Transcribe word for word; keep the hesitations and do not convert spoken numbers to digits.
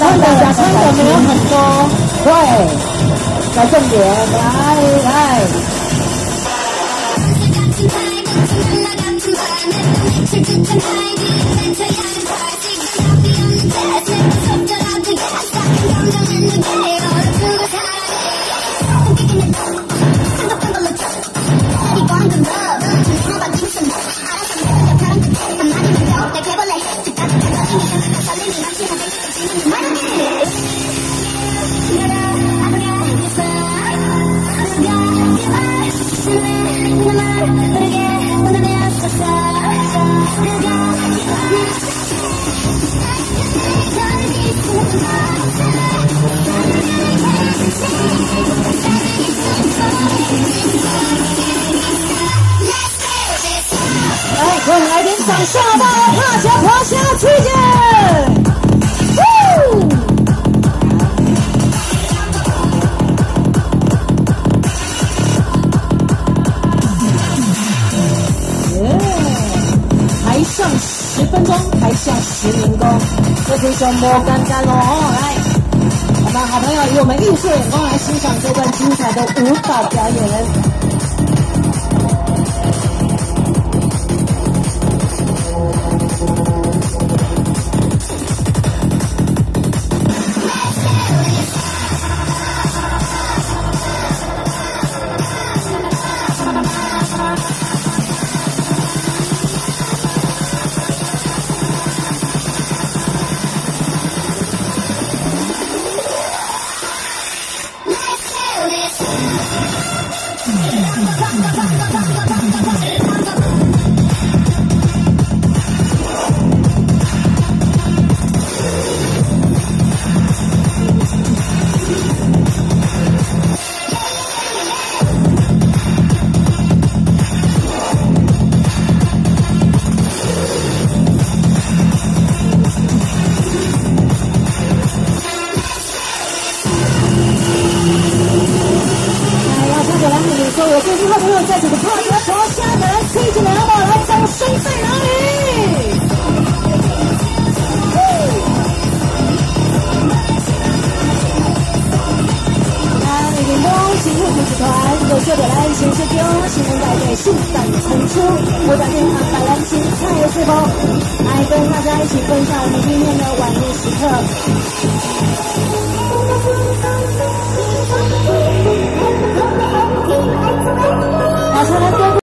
大家穿的没有很多， 对，来重点，来来。 来，给我们来点掌声好不好？大家趴下去见。台上十分钟，台下十年功，这就叫莫干干喽！来，我们好朋友以我们艺术眼光来欣赏这段精彩的舞蹈表演。所有电视好朋友在这个趴下趴下的来推进来，好不好？来，掌声在哪里？来，点播新闻主持团，有色的蓝新世界，新闻带队性感冲出，我打电话把蓝青菜是否来跟大家一起分享我们今天的晚宴时刻。马上来。